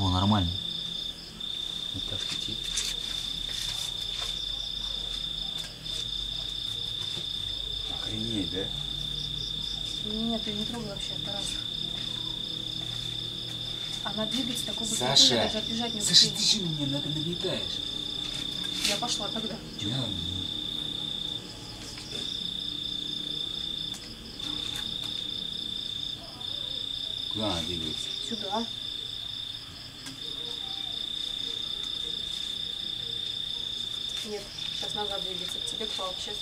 О, нормально. Вот так летит. Охренеть, да? Нет, ты не трогай вообще аппарат. Она двигается такой быстро, Саша, даже отбежать не Саша, успеет. ты что меня нагнетаешь? Я пошла тогда. Я... Куда она двигается? Сюда. Нет, сейчас назад двигается. К тебе к палке. Сейчас.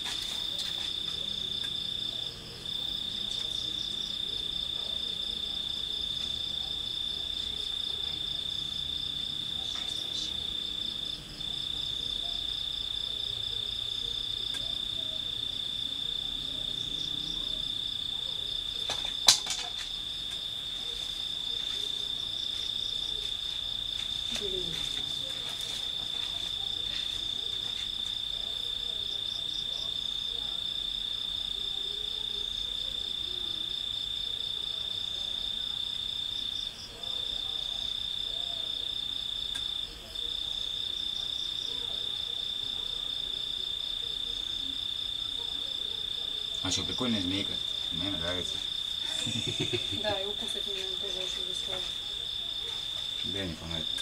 Блин. А что, прикольная змейка. Мне нравится. Да, и укус от нее тоже очень веселый. Да, не помогает.